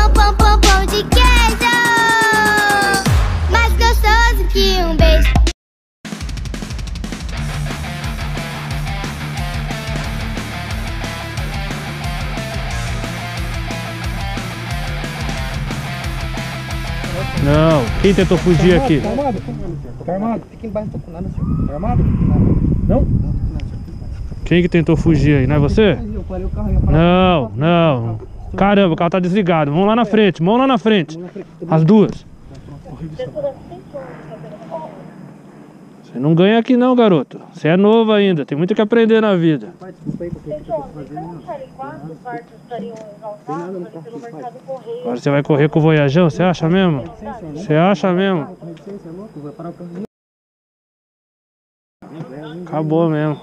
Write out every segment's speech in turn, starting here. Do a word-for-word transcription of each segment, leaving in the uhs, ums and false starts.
pão, pão, pão, pão de queijo. Mais gostoso que um beijo. Não, quem tentou fugir aqui? Tá armado? Tá armado? Fica embaixo, não tô com nada, senhor. Tá armado? Não? Não, tô com nada, senhor. Quem que tentou fugir aí? Não é você? Não, não. Caramba, o carro tá desligado. Vamos lá na frente, vamos lá na frente. As duas. Você não ganha aqui não, garoto. Você é novo ainda, tem muito que aprender na vida. Agora você vai correr com o Voyajão, você acha mesmo? Você acha mesmo? Acabou mesmo.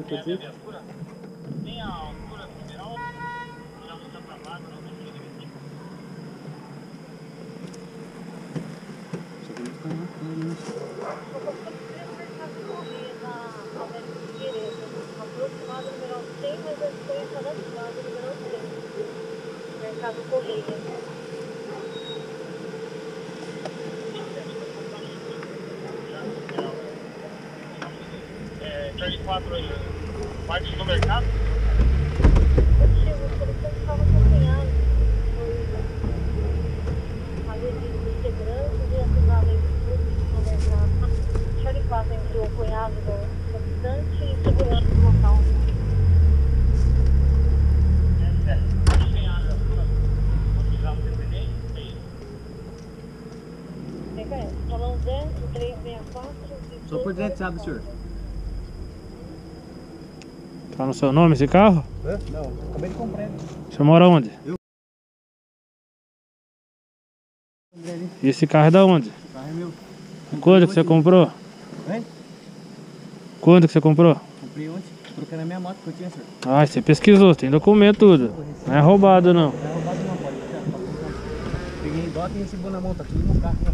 Mercado Correia. É, trinta e quatro aí, parte do mercado? Eu estava acompanhando, foi fazer de segurança e ativar no mercado. trinta e quatro entre o cunhado do habitante e segurança do local. Salão dez, três seis quatro. Só por dentro, sabe, senhor? Tá no seu nome esse carro? Hã? Não, acabei de comprar. Você mora onde? Eu. E esse carro é da onde? O carro é meu. Quando que você comprou? Hein? Quando que você comprou? Comprei ontem, troquei na minha moto que eu tinha, senhor. Ah, você pesquisou, tem documento tudo. Não é roubado não. Não é roubado não, pode. Peguei em dota e recebeu na mão, tá tudo no carro, né?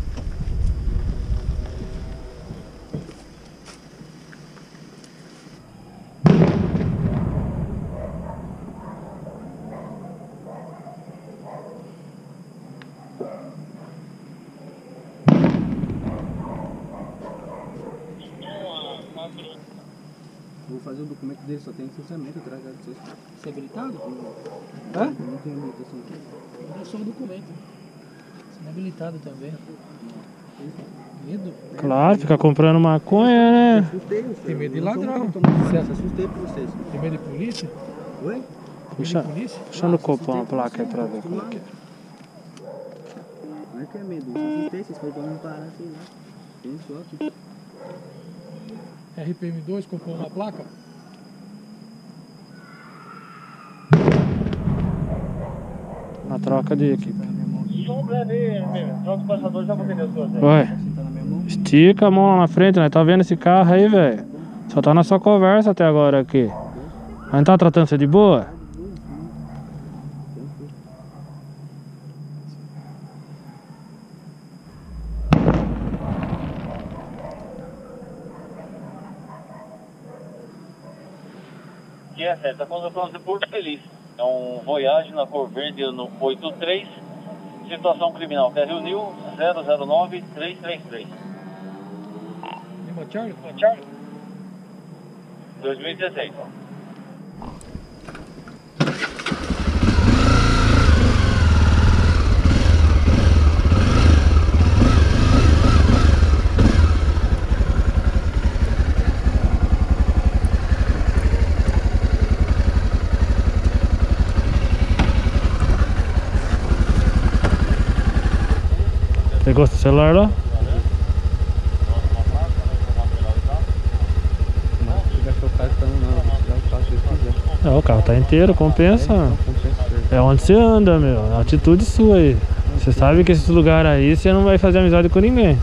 Vou fazer o documento dele, só tem licenciamento atrás de vocês. Você é habilitado? Hã? Não tenho habilitação. É só um documento. Você não é habilitado também. Medo? Claro, fica comprando maconha, né? Assustei, senhor. Tem medo de ladrão. Você assustei por vocês. Tem medo de polícia? Oi? Puxa, Medo de polícia? puxa no copão a placa aí pra ver como é que é. Não é que é medo, eu só assustei, vocês foram pra não parar assim, né? Tem sorte. R P M dois comprou uma placa? Na troca de equipe. Som breve, troca o passador, já vou entender suas. Ué, estica a mão lá na frente, né? Tá vendo esse carro aí, velho? Só tá na sua conversa até agora aqui. Mas não tá tratando você de boa? Que é certo, a condução de Porto Feliz. É um Voyage na cor verde no oito três. Situação criminal, T R Nil zero zero nove três três três. Lima Charlie? Charlie? dois mil e dezesseis. Pegou o celular lá? Não, o carro tá inteiro, compensa. É onde você anda, meu. É a atitude sua aí. Você sabe que esse lugar aí você não vai fazer amizade com ninguém.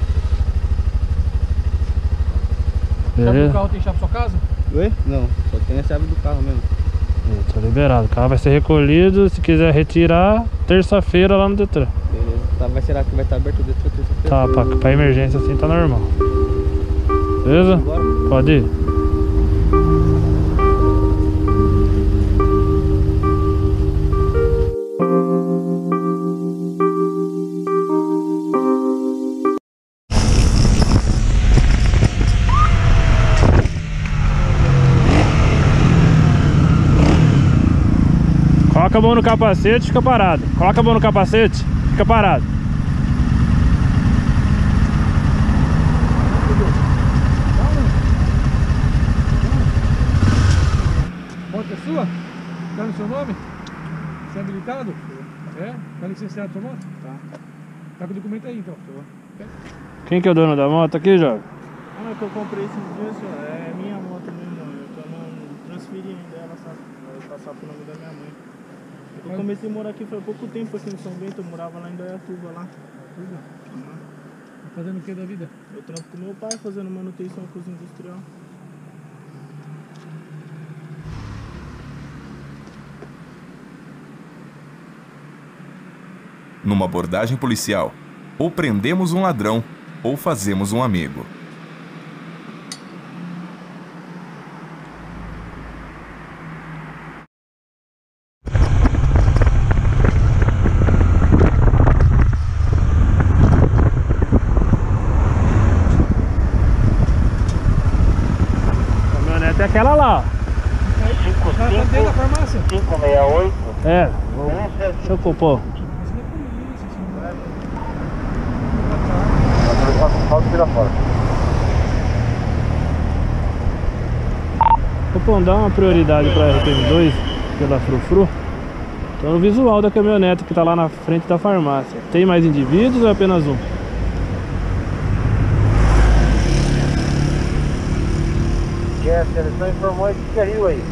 Chave do Beleza? carro tem chave pra sua casa? Oi? Não, só tem a chave do carro mesmo. Tá liberado. O carro vai ser recolhido. Se quiser retirar, terça-feira lá no Detran. Beleza. Tá, vai será que vai estar aberto o Detran terça-feira? Tá, pra, pra emergência assim tá normal. Beleza? Bora. Pode ir. Coloca a mão no capacete, fica parado. Coloca a mão no capacete, fica parado. Moto é sua? Tá no seu nome? Você é habilitado? É? Tá licenciado sua moto? Tá. Tá com o documento aí então? Tô. Quem que é o dono da moto aqui, jovem? Ah, é que eu comprei esses dias, senhor. É minha moto mesmo, eu tô não transferindo ela, sabe? Vai passar pro nome da minha mãe. Eu comecei a morar aqui faz pouco tempo aqui em São Bento, eu morava lá em Dayatuba lá. Tudo. Uhum. Fazendo o que da vida? Eu trampo com meu pai fazendo manutenção com os industrial. Numa abordagem policial, ou prendemos um ladrão, ou fazemos um amigo. Caminhonete é aquela lá, ó. Tá dentro da farmácia? cinco seis oito. É, vou... deixa eu compor. Vou dar uma prioridade para R P M dois pela Frufru. Então, o visual da caminhonete que está lá na frente da farmácia. Tem mais indivíduos ou é apenas um? Jeff, a seleção informou esse carril aí.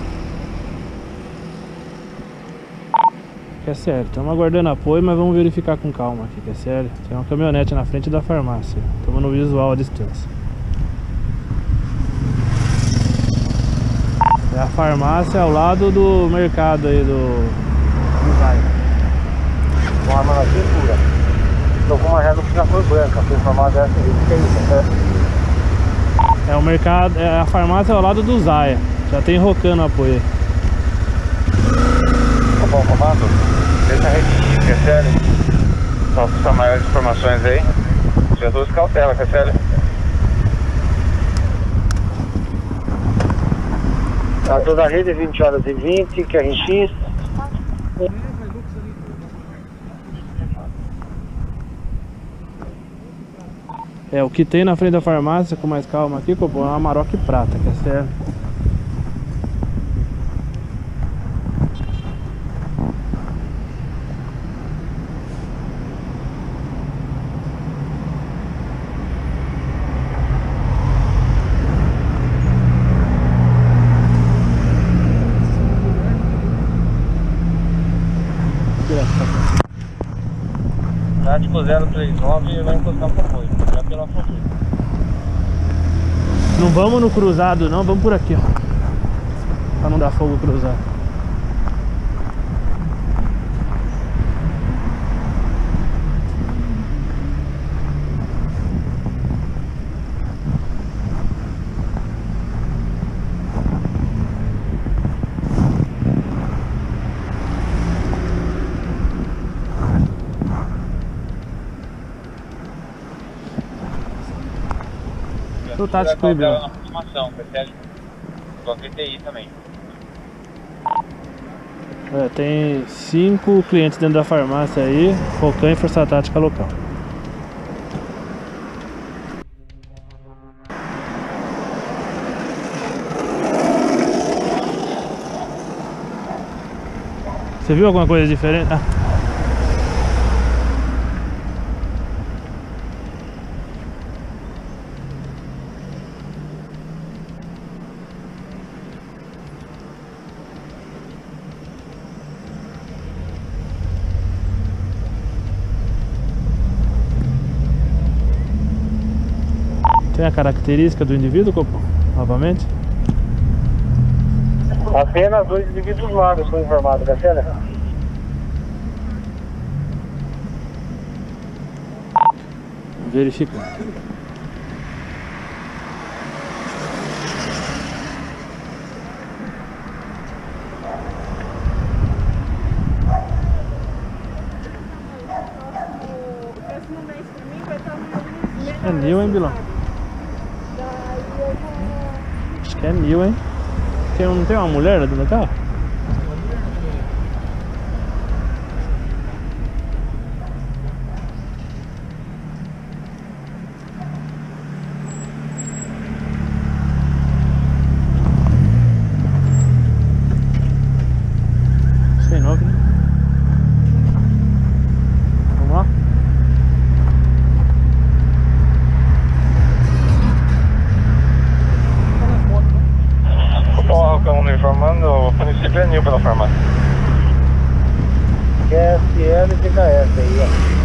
Que é sério, estamos aguardando apoio, mas vamos verificar com calma aqui, que é sério. Tem uma caminhonete na frente da farmácia. Estamos no visual à distância. É a farmácia ao lado do mercado aí do... do Zaya. Com arma na cintura. Estou com uma régua na cor branca, foi informado essa aí. O que é isso, certo? É o mercado, é a farmácia ao lado do Zaya. Já tem rocando apoio aí. Tá bom, comando? Deixa a rede, que é sério. Só para maiores informações aí. Já duas cautelas, que é sério. Tá toda a rede, vinte horas e vinte, Q R X. É, o que tem na frente da farmácia, com mais calma aqui, pô, é uma Amarok prata, que é sério. Tático zero três nove vai encostar pro apoio, já pela foto. Não vamos no cruzado não, vamos por aqui, ó. Pra não dar fogo cruzado. O tático híbrido. Na formação, percebe? Com a Q T I também. É, tem cinco clientes dentro da farmácia aí, Focan e Força Tática local. Você viu alguma coisa diferente? Ah. Tem a característica do indivíduo, Copom? Novamente? Apenas dois indivíduos magros foram informados, Garcia. Verifica. É mil, hein, Bilão? Acho que é mil, hein? Tem, não tem uma mulher dentro do carro? Vamos lá? Ó, estamos informando, o município é Nil pela farmácia. Q S L e D H S aí, ó.